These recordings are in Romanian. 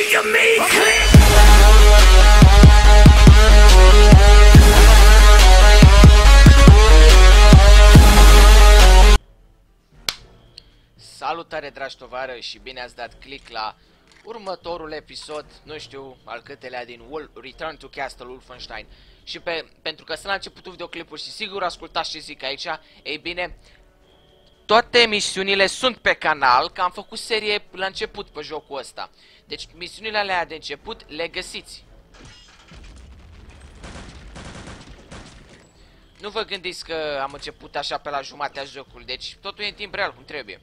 you mean click? Salutare, dragi tovarăși, și bine ați dat click la următorul episod, nu știu al câtelea, din Return to Castle Wolfenstein. Și pentru că sunt la începutul videoclipului și sigur ascultați ce zic aici, ei bine, toate misiunile sunt pe canal, că am făcut serie la început pe jocul ăsta. Deci misiunile alea de început le găsiți. Nu vă gândiți că am început așa pe la jumatea jocului, deci totul e în timp real, cum trebuie.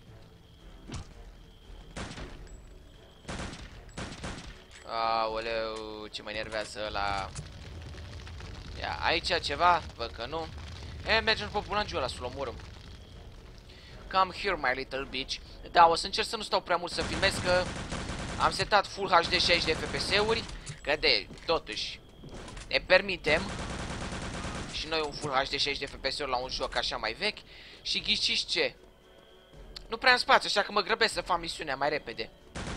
Aoleu, ce mă enervează ăla. Ia, aici ceva? Văd că nu. Mergem pe bulangiul ăla să-l omorâm. Come here, my little bitch. Da, o să încerc să nu stau prea mult să filmez, că am setat Full HD 60 de FPS-uri, că de, totuși, ne permitem și noi un Full HD 60 de FPS-uri la un joc așa mai vechi. Și ghiciți ce? Nu prea am spațiu, așa că mă grăbesc să fac misiunea mai repede.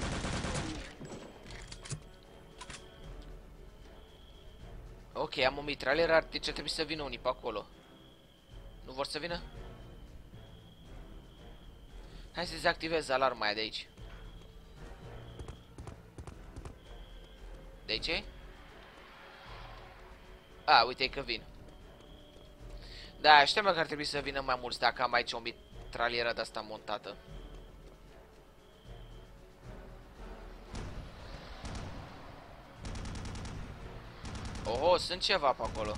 Ok, am o mitralieră, deci trebuie să vină unii pe acolo. Nu vor să vină? Hai să dezactivez alarma aia de aici. De aici? A, uite că vin. Da, știam că ar trebui să vină mai mulți dacă am aici o mitralieră de asta montată. Oho, sunt ceva pe acolo.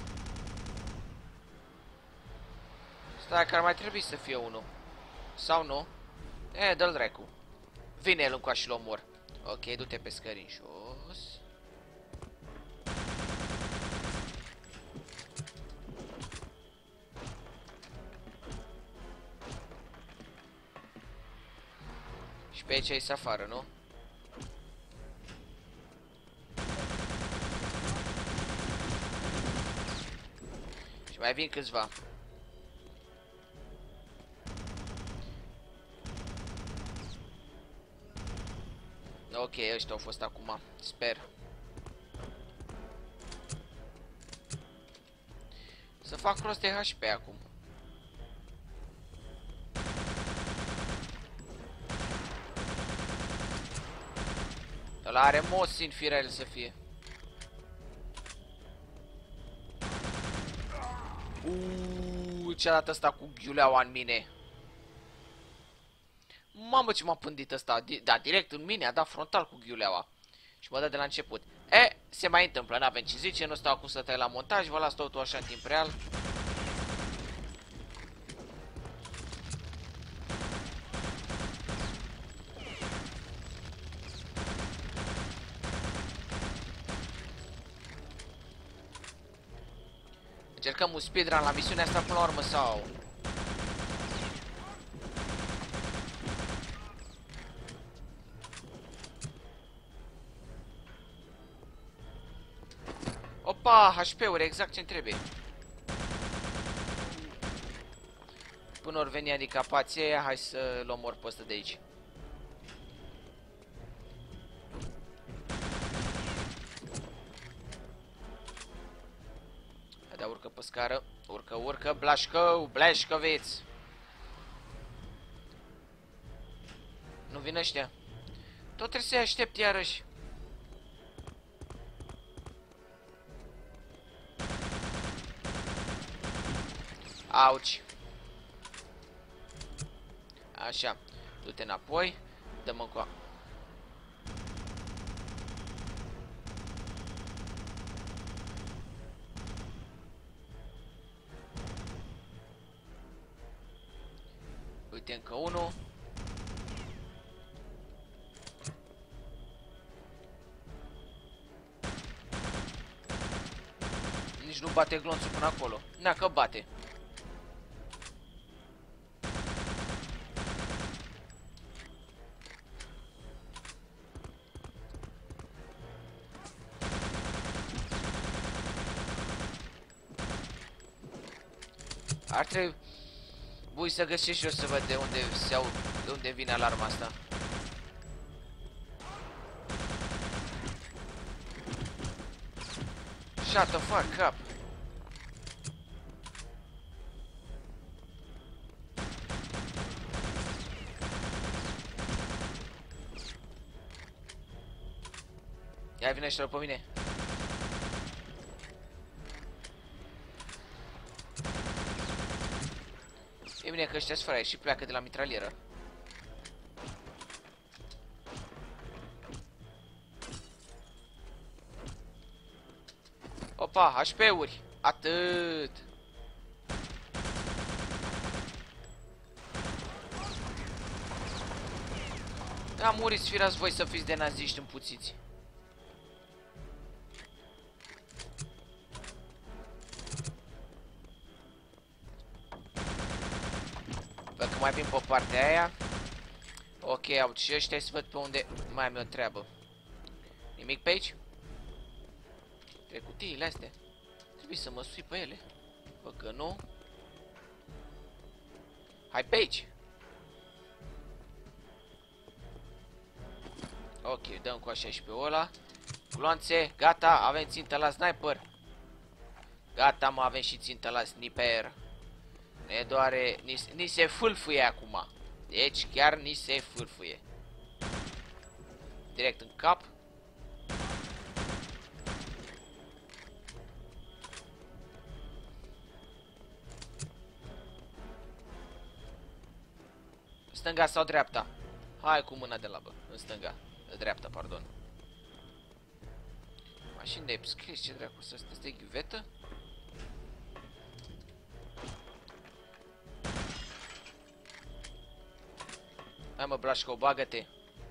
Stai, că ar mai trebui să fie unul. Sau nu? Dă-l dracu. Vine el încoa și-l omor. Ok, du-te pe scări în jos. Și pe aici ies afară, nu? Și mai vin câțiva. Ok, ăștia au fost acum, sper. Să fac rost de HP acum. Ăla are Mosin Firel să fie. Ce-a dat ăsta cu ghiuleaua în mine. Mamă, ce m-a pândit ăsta. Da, direct în mine, a dat frontal cu ghiuleaua. Și mă dă de la început. Se mai întâmplă, n-avem ce zice, nu stau acum să tai la montaj, vă las totul așa în timp real. Încercăm un speedrun la misiunea asta până la urmă sau... Opa, HP-uri, exact ce-mi trebuie. Până ori veni handicapații aia, hai să-l omor pe ăsta de aici. Haidea, urcă pe scară. Urcă, urcă, Blașcău, Blașcăviț. Nu vin ăștia. Tot trebuie să-i aștept iarăși. Auci. Așa. Du-te înapoi. Dă-mă încoa. Uite încă unul. Nici nu bate glonțul până acolo. Na, că bate. Ar trebui să găsesc și eu să văd de unde vine alarma asta. Shut the fuck up. Ia vine ăștia după mine. E bine că ăștia-s fără și pleacă de la mitralieră. Opa, HP-uri. Atât. Da, muriți, firați voi să fiți de naziști împuțiți. Văd că mai vin pe partea aia. Ok, au și ăștia să văd pe unde mai am eu treabă. Nimic pe aici? Trec cutiile astea. Trebuie să mă sui pe ele. Văd că nu. Hai pe aici. Ok, dăm cu așa și pe ăla. Gloanțe, gata, avem țintă la sniper. Gata, mă, avem și țintă la sniper. Ne doare, ni se fâlfâie acum. Deci chiar ni se fâlfâie. Direct în cap. Stânga sau dreapta? Hai cu mâna de labă. În stânga. În dreapta, pardon. Mașini de scris, ce dracu să stai ghiuvetă? Hai mă, Blașco, bagă-te.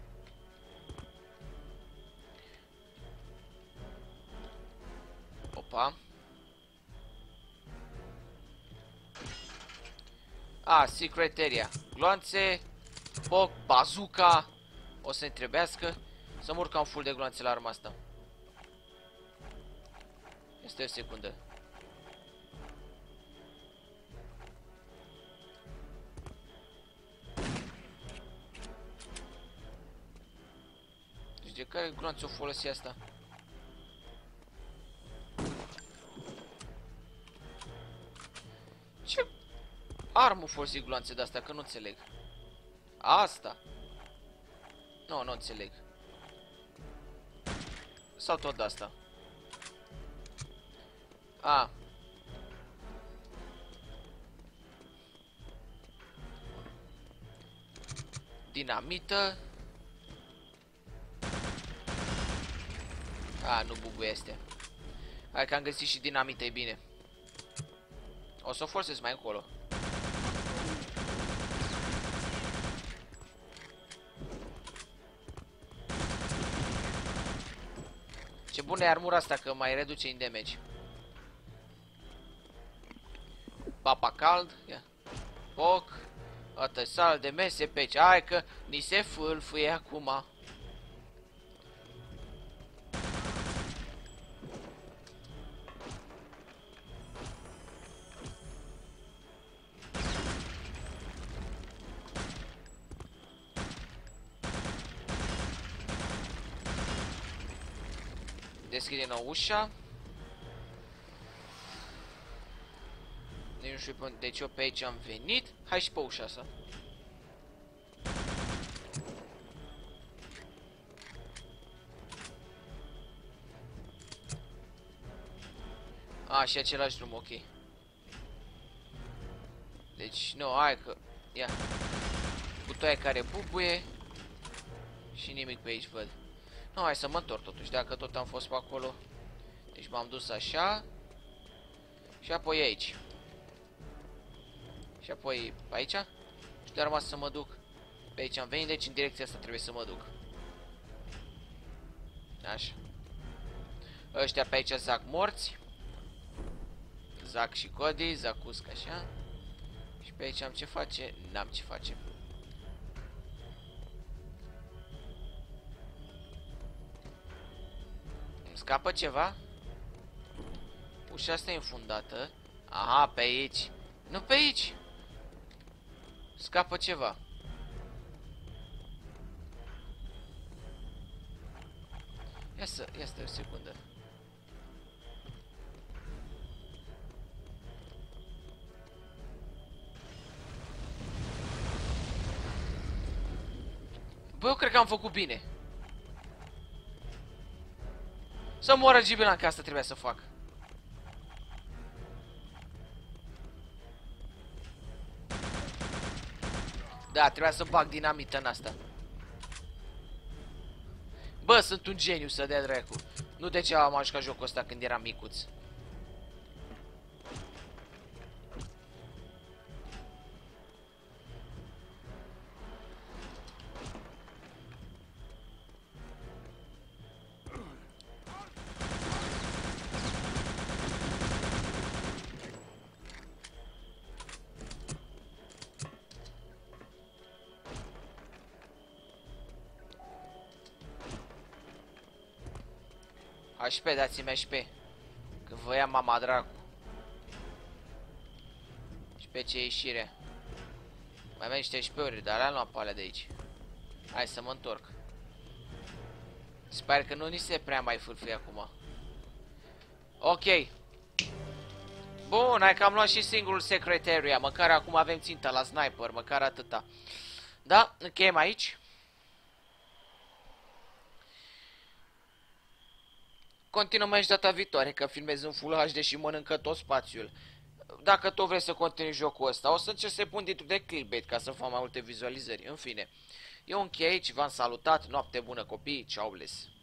Opa. Secret area. Gloanțe, foc, bazooka. O să-mi trebuiască să mă urcam full de gloanțe la arma asta. Este o secundă. Deci de care gloanțe o folosi asta? Ce armă folosi gloanțe de asta? Că nu înțeleg. Asta. Nu, nu înțeleg. Sau tot de asta. Dinamită. Nu bubuie astea. Hai că am găsit și dinamită, e bine. O să o folosesc mai încolo. Ce bună e armura asta, că mai reduce in damage. Papa cald. Ia. Foc. Ată sală de mese pe aici. Hai că ni se fâlfâie acum. Deschide din nou ușa. Nu știu de ce eu pe aici am venit. Hai și pe ușa asta. Și același drum, ok. Deci, nu, hai că... Ia. Butoaie care bubuie. Și nimic pe aici, văd. Nu, hai să mă întorc totuși, dacă tot am fost pe acolo. Deci m-am dus așa. Și apoi aici. Și apoi aici. Și doar rămas să mă duc. Pe aici am venit, deci în direcția asta trebuie să mă duc. Așa. Ăștia pe aici zac morți. Zac și Cody, zacusc așa. Și pe aici am ce face? N-am ce face. Îmi scapă ceva? Ușa asta e înfundată. Aha, pe aici. Nu pe aici. Scapă ceva. Ia stai o secundă. că am făcut bine. Să moară Gibilan, că asta trebuia să fac. Da, trebuia să bag dinamită în asta. Bă, sunt un geniu, să dea dracu. Nu de ce am jucat jocul ăsta când eram micuț. HP, dați-mi HP. Că vă ia mama dracu. Și pe ce ieșire. Mai avem niște HP-uri, dar le-am luat pe alea de aici. Hai să mă întorc. Sper că nu ni se prea mai fârfâie acum. Ok. Bun, hai că am luat și singurul secret area. Măcar acum avem ținta la sniper, măcar atâta. Da, încheiem aici. Continuăm aici data viitoare, că filmez în Full HD și mănâncă tot spațiul. Dacă tot vrei să continui jocul ăsta, o să încerc să pun titlul de clickbait ca să fac mai multe vizualizări. În fine, eu închei aici, v-am salutat, noapte bună copii, ciao, bless.